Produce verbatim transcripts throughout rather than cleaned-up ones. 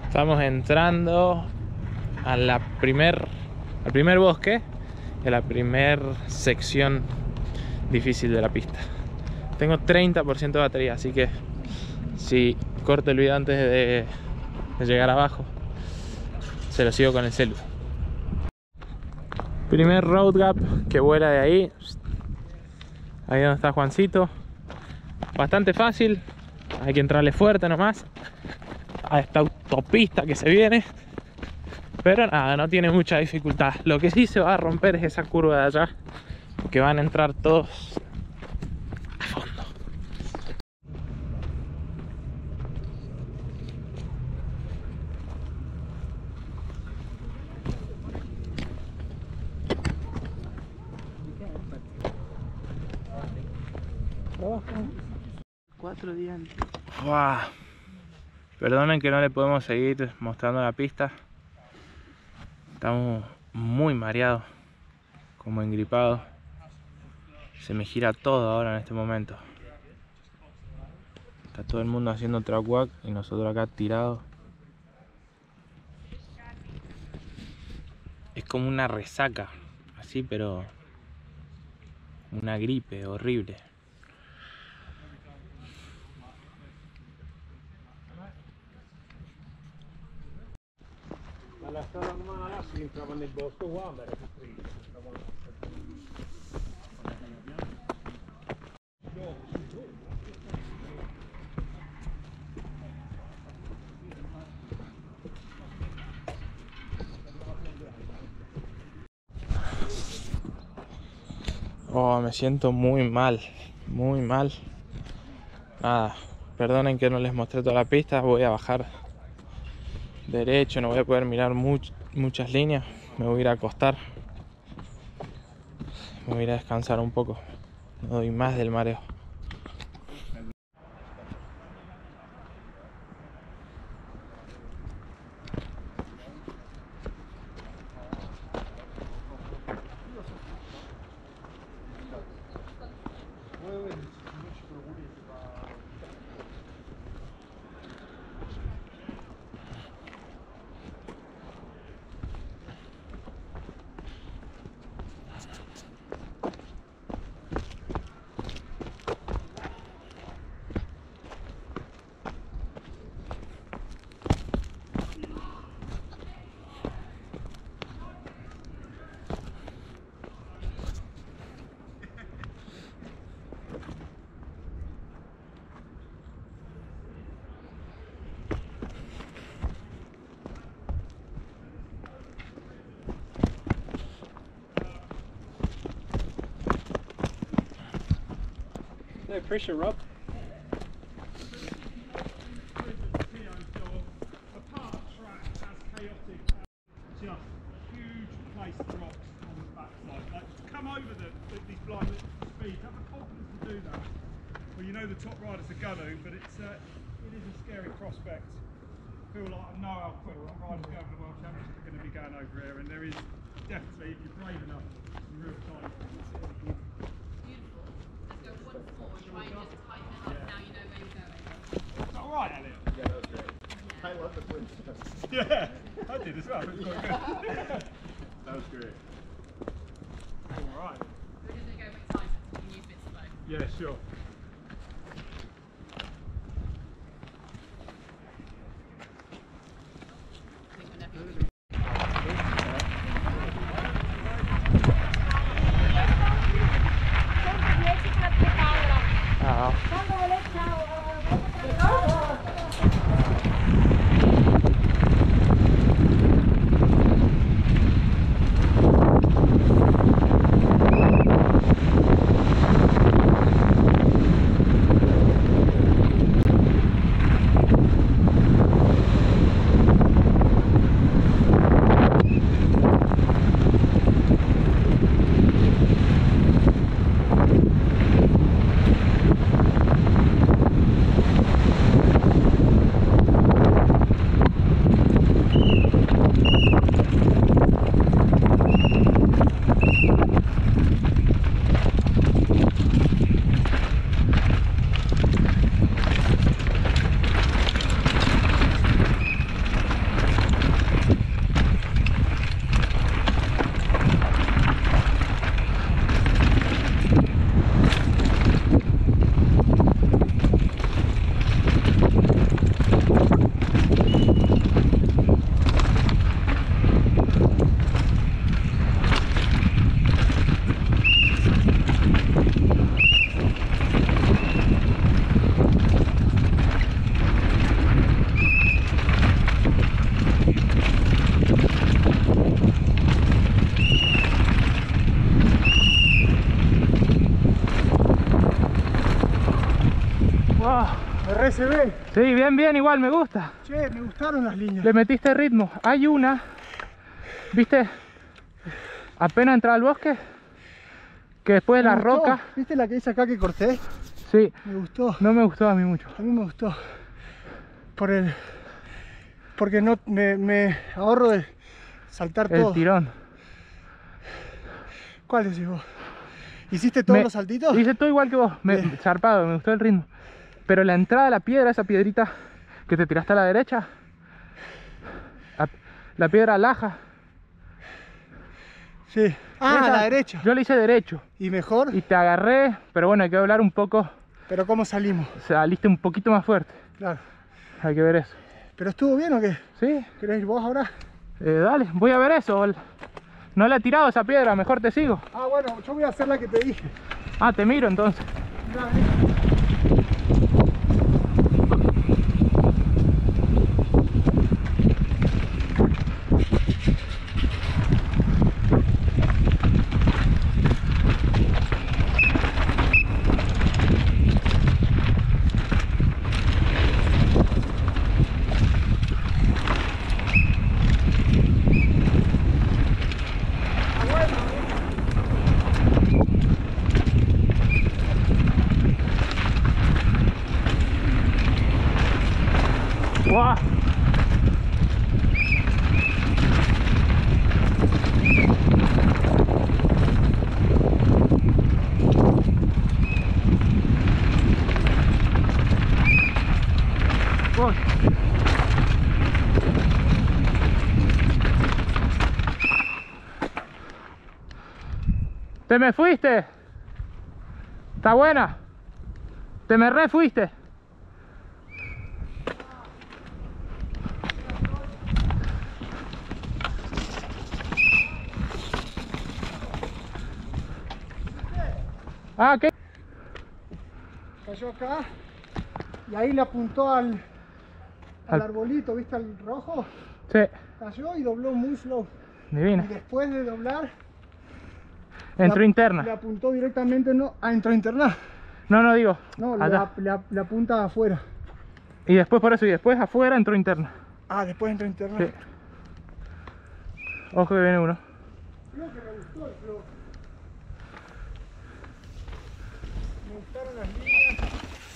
Estamos entrando a la primer, al primer bosque y a la primer sección difícil de la pista. Tengo treinta por ciento de batería, así que si corto el video antes de, de llegar abajo, se lo sigo con el celu. Primer road gap que vuela de ahí. Ahí donde está Juancito. Bastante fácil. Hay que entrarle fuerte nomás a esta autopista que se viene. Pero nada, no tiene mucha dificultad. Lo que sí se va a romper es esa curva de allá, que van a entrar todos a fondo. Cuatro días. Wow. Perdonen que no le podemos seguir mostrando la pista. Estamos muy mareados, como engripados. Se me gira todo ahora en este momento. Está todo el mundo haciendo track walk y nosotros acá tirados. Es como una resaca, así, pero una gripe horrible. Alla stare male si entrava nel bosco qua, ma era freddo. Oh, me siento muy mal, muy mal. Nada, perdonen que no les mostré toda la pista. Voy a bajar derecho, no voy a poder mirar much, muchas líneas. Me voy a ir a acostar. Me voy a ir a descansar un poco. No doy más del mareo. No pressure, Rob. You know the top riders are going to, but it's uh, it is a scary prospect. I feel like I know how quick riders going to the World Championship are going to be going over here, and there is definitely, if you're brave enough, some real time. Beautiful. Let's go once more and try and just tighten it up. Yeah. Now you know where you're going. Is that all right, Elliot? Yeah, that was great. I love the twins. Yeah, I did as well. It was quite good. That was great. All right. We're just going to go a bit tighter so we can use bits of both. Yeah, sure. parece, ve? Sí, bien, bien, igual, me gusta. Che, me gustaron las líneas. Le metiste ritmo. Hay una, ¿viste? Apenas entraba al bosque, que después de Me la gustó. roca... ¿Viste la que hice acá que corté? Sí, Me gustó. no me gustó a mí mucho. A mí me gustó. Por el... Porque no me, me ahorro de saltar El todo. tirón. ¿Cuál decís vos? ¿Hiciste todos Me- los saltitos? Hice todo igual que vos, me, Bien. zarpado, me gustó el ritmo. Pero la entrada a la piedra, esa piedrita que te tiraste a la derecha, a- la piedra laja. Sí. Ah, a esa- la derecha. Yo le hice derecho ¿Y mejor? y te agarré, pero bueno, hay que doblar un poco, Pero ¿cómo salimos? saliste un poquito más fuerte. Claro. Hay que ver eso. ¿Pero estuvo bien o qué? Sí, ¿Querés ir vos ahora? eh, dale, voy a ver eso. No le he tirado esa piedra, mejor te sigo. Ah, bueno, yo voy a hacer la que te dije. Ah, te miro entonces. Dale. ¡Guau! Uy. Te me fuiste. Está buena. Te me re fuiste. Ah, ¿qué? Cayó acá y ahí le apuntó al, al Al- arbolito, ¿viste? Al rojo. Sí, Cayó y dobló muy slow. divina. Y después de doblar, Entró le, interna. le apuntó directamente, no, ah, entró interna. No, no digo. No, le, allá. ap- le, ap- le apunta afuera. Y después por eso, y después afuera entró interna. Ah, después entró interna. Sí. Ojo que viene uno. Creo que me gustó el flow. Me gustaron las líneas.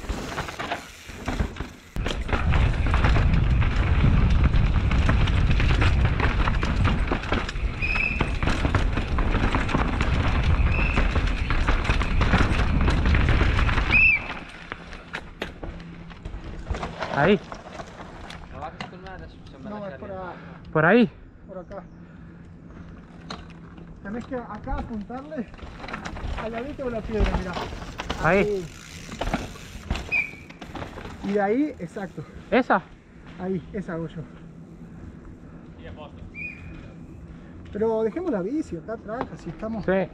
Ahí, No, es por, a- por ahí. por acá. Tenés que acá apuntarle al ladito de la piedra, mirá. Ahí. Y de ahí, exacto. ¿Esa? Ahí, esa hago yo. Pero dejemos la bici acá atrás, así estamos. Sí.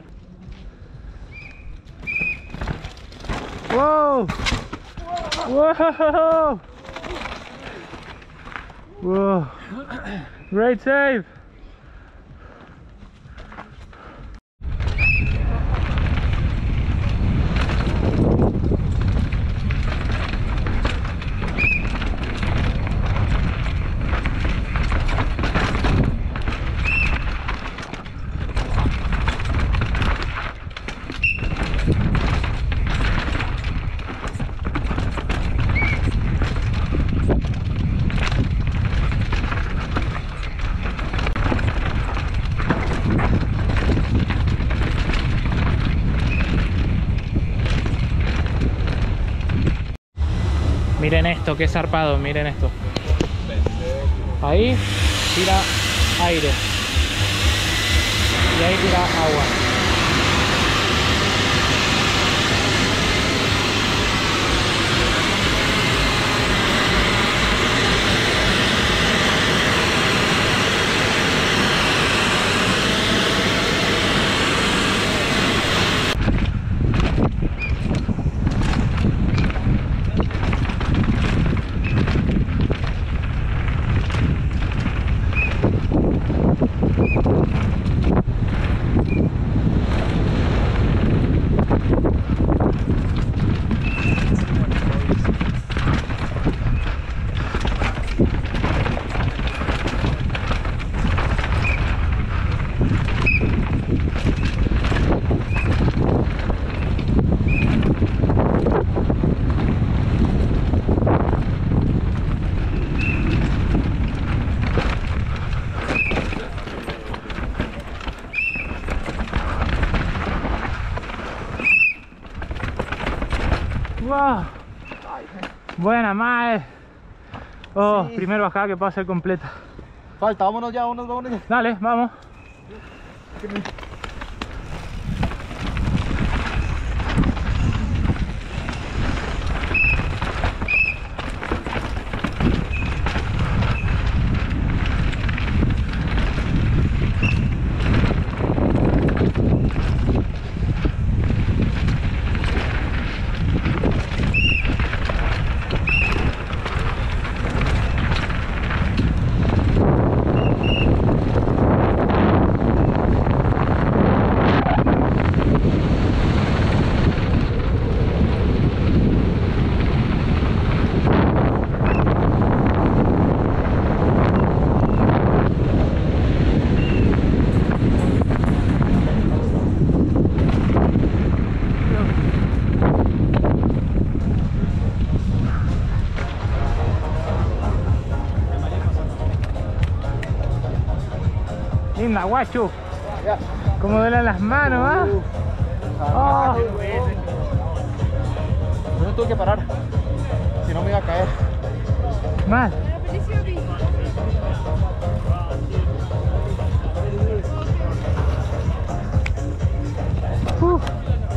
¡Wow! ¡Wow! ¡Wow! Great save! Miren esto, qué zarpado, miren esto. Ahí tira aire. Y ahí tira agua. Buena, Mae. Oh, Sí. primer bajada que puedo hacer completa. Falta, vámonos ya, vámonos, vámonos ya. Dale, vamos. Linda, guacho. Ya. Como duelen las manos, ¿ah? Oh. Yo no tuve que parar, si no me iba a caer. Mal. Uh.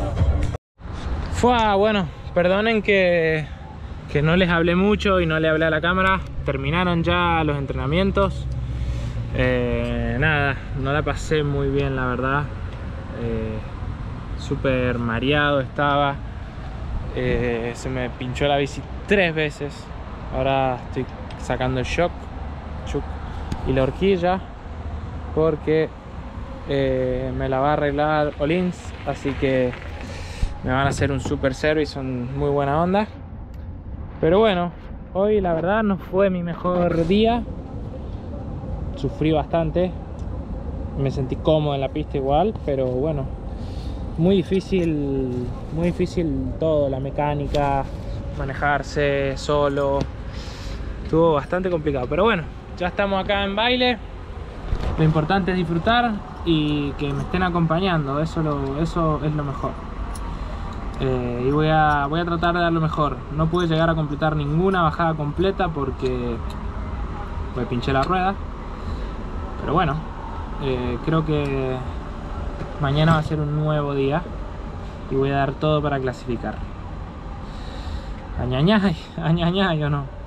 Fue bueno, perdonen que, que no les hablé mucho y no le hablé a la cámara. Terminaron ya los entrenamientos. Eh, nada, no la pasé muy bien, la verdad. Eh, súper mareado estaba. Eh, se me pinchó la bici tres veces. Ahora estoy sacando el shock, shock y la horquilla porque eh, me la va a arreglar Olins, así que me van a hacer un super service, son muy buena onda. Pero bueno, hoy la verdad no fue mi mejor día. Sufrí bastante, me sentí cómodo en la pista igual, pero bueno, muy difícil, muy difícil todo, la mecánica, manejarse solo, estuvo bastante complicado, pero bueno, ya estamos acá en baile, lo importante es disfrutar y que me estén acompañando, eso, lo, eso es lo mejor. Eh, y voy a, voy a tratar de dar lo mejor. No pude llegar a completar ninguna bajada completa porque me pinché la rueda. Pero bueno, eh, creo que mañana va a ser un nuevo día y voy a dar todo para clasificar. Añañay, añañay o no.